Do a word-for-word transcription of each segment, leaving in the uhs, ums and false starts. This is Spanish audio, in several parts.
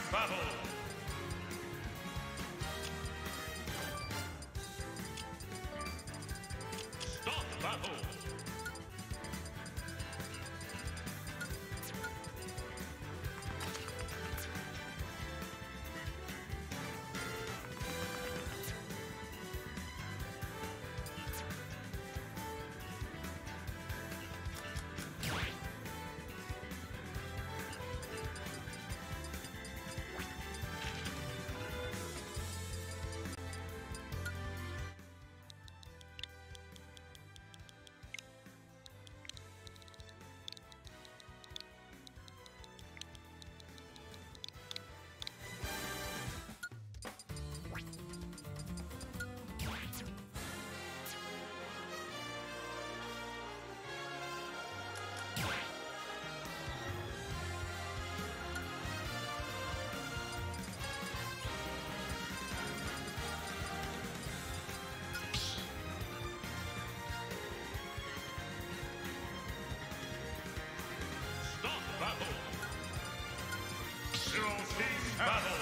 battle. Stop battle. Battle. Zero Six battle.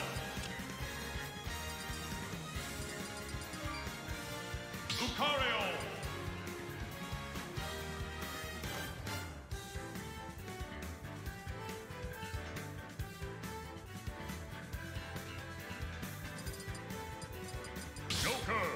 Lucario. Joker.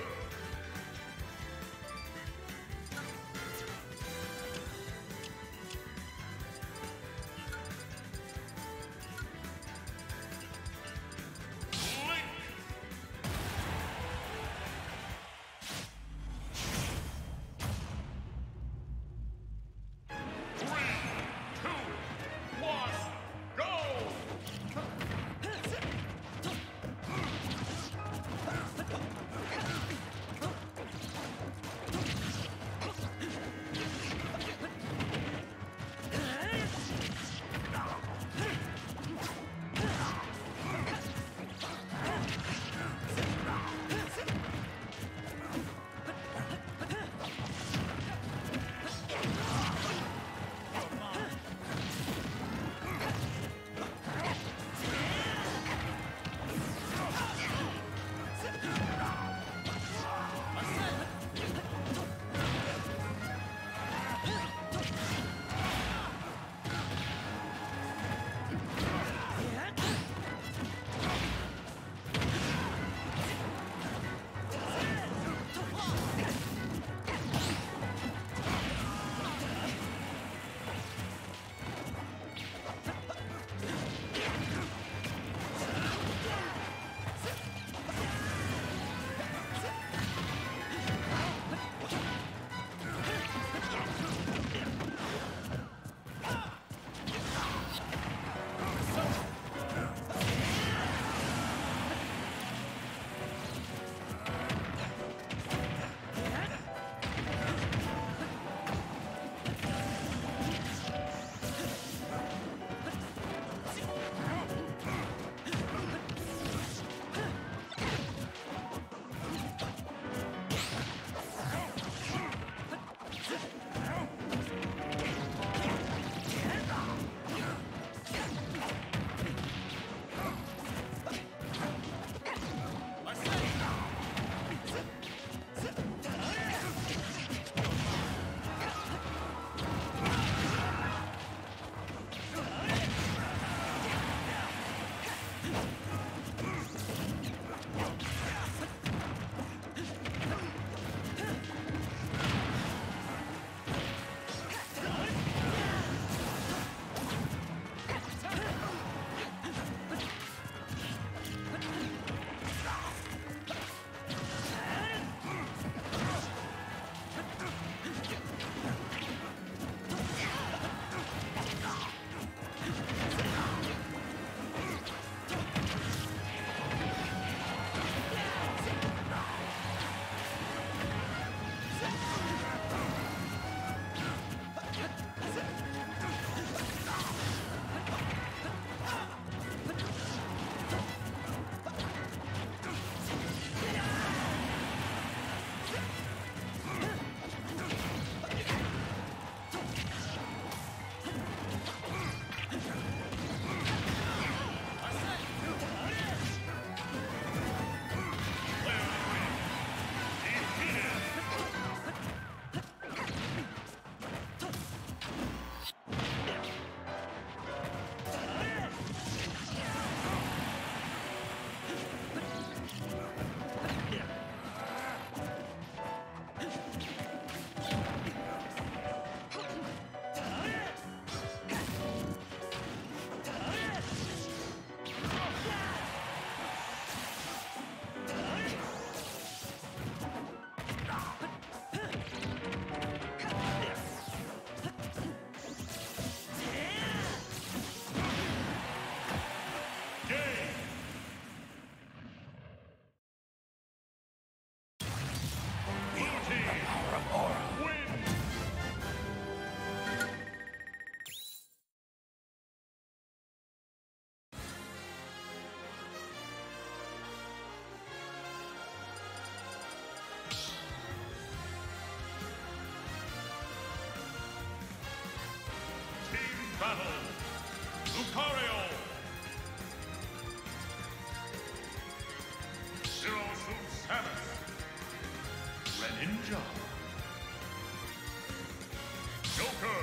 battle. Lucario. Zero Suit Samus. Greninja. Joker.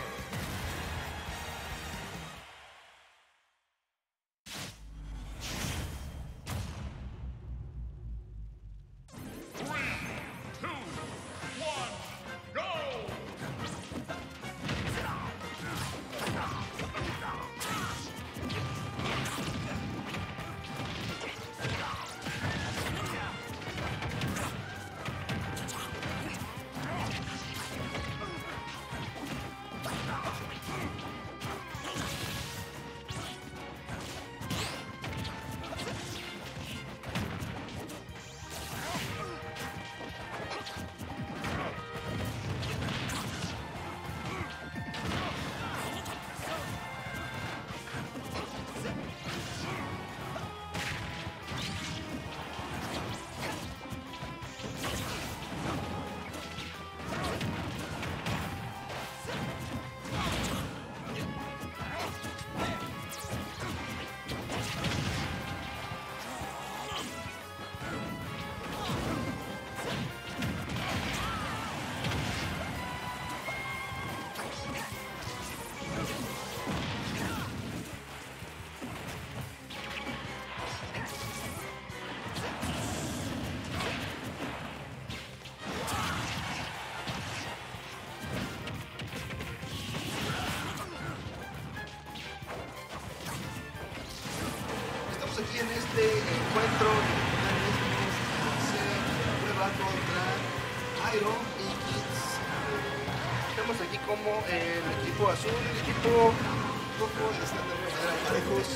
Aquí en este encuentro se prueba contra Iron y Kids. Estamos aquí como el equipo azul, el equipo rojo están de manera parejos.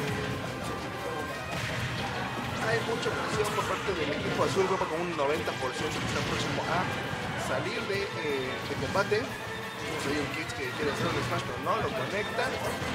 Hay mucha presión por parte del equipo azul, rojo con un noventa por ciento que está próximo a salir de, eh, de combate. Tenemos ahí un Kids que quiere hacer un smash pero no lo conecta.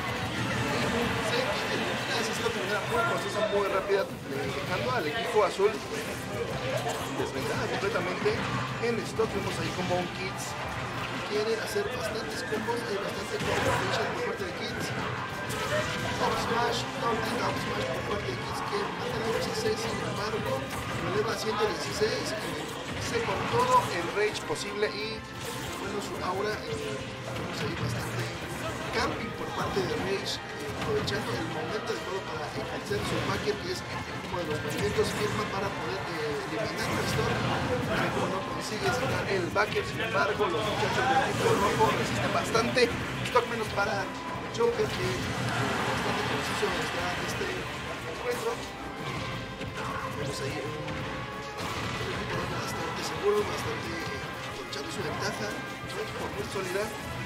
Se está de manera muy proceso, muy rápida, dejando al equipo azul desventaja completamente. En stock vemos ahí como un Kids quiere hacer bastantes combos, hay bastante combination por parte de Kids. Up smash, down kick, up smash por parte de Kids que mata a dieciséis, sin embargo lo eleva a ciento dieciséis, se con todo el rage posible y bueno, su aura, eh, vemos ahí bastante camping por parte de Rage, eh, aprovechando el momento de todo para ejercer su backer, que es uno de los movimientos firma para poder eh, eliminar a Storm. Pero no consigue sacar el backer, sin embargo los muchachos del equipo rojo resisten bastante. Stock menos para Joker, que eh, bastante preciso está en este encuentro. Vemos ahí un, un equipo bastante seguro, bastante aprovechando su ventaja, por muy sólida.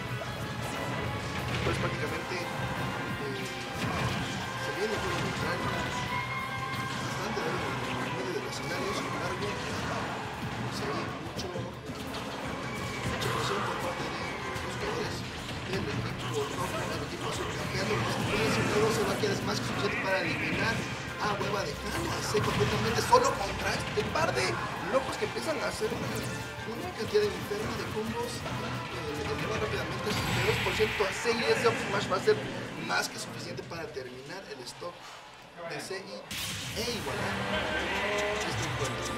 Pues prácticamente eh, se viene por el contrario bastante en medio del escenario, sin embargo se ve mucho mucha presión por parte de los jugadores del equipo rojo, del equipo azul cambiando los niveles y luego se va a quedar más que suficiente para eliminar a Hueva de Canas, completamente solo contra este par de locos que empiezan a hacer una, una cantidad de enferma de combos. Eh, le eleva rápidamente su dos por ciento a C y ese up smash va a ser más que suficiente para terminar el stock de C I e igualar este encuentro.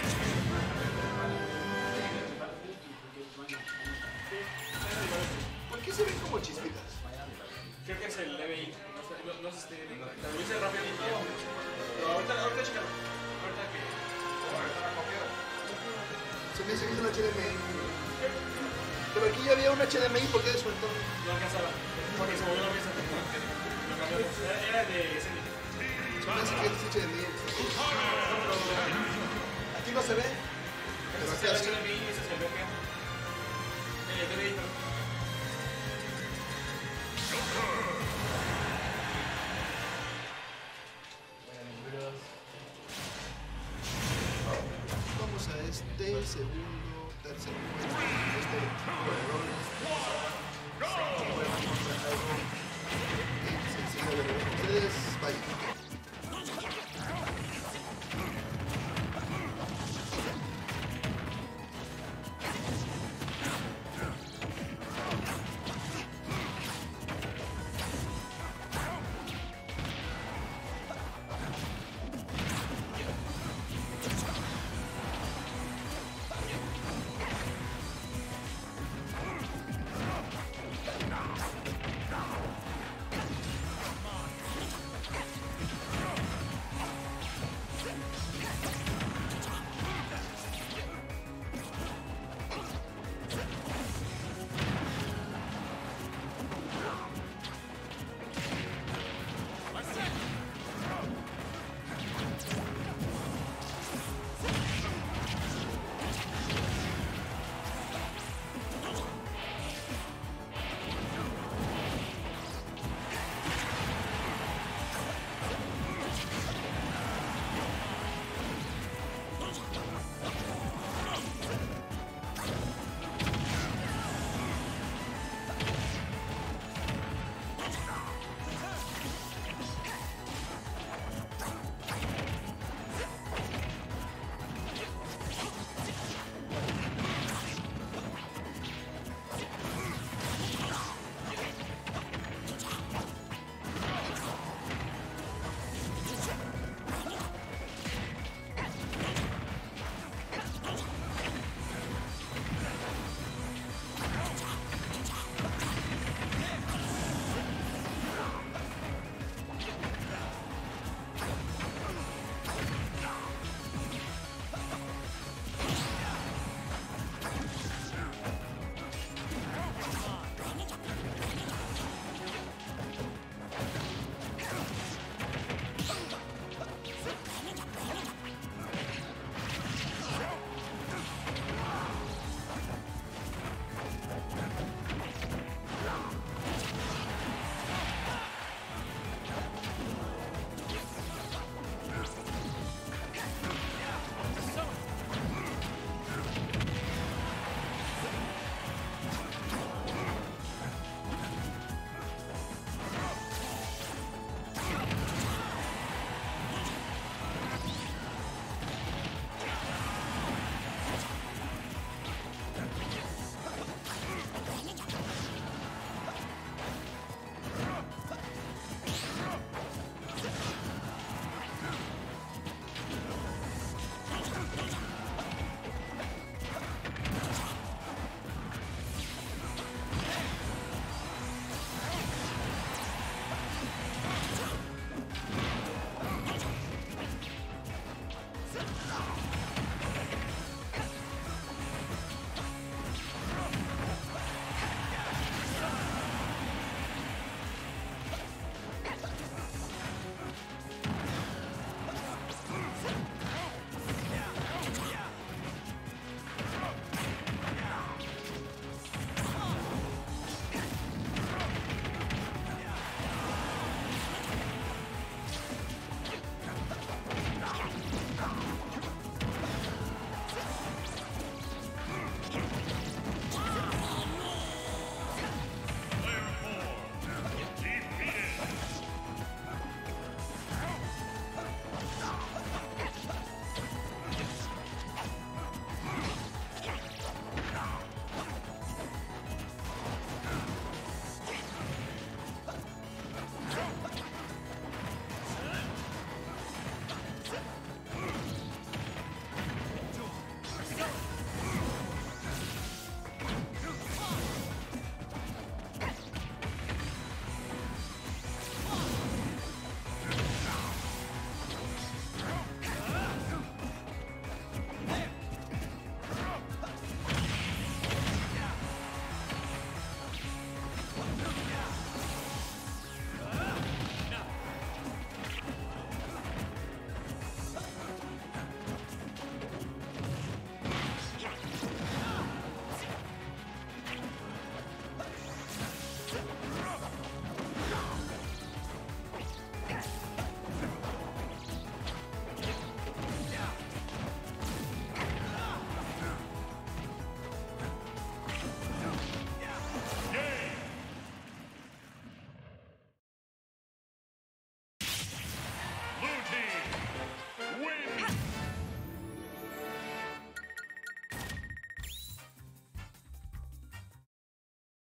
¿Por qué se ven como chispitas? Creo que es el D B I, no sé, no, no sé si te lo hice rápido, pero ahorita, ahorita chécalo, ahorita que... Se me dice que es un H D M I. Pero aquí ya había un H D M I, ¿por qué desconectó? No alcanzaba, porque se movió la mesa, lo cambiamos, era de S M I. Se me hace que es H D M I. Aquí no se ve. Pero Ese acá es sí. el H D M I, ese es el B G A. El D B I, perdón. Vamos a este segundo, tercer encuentro, este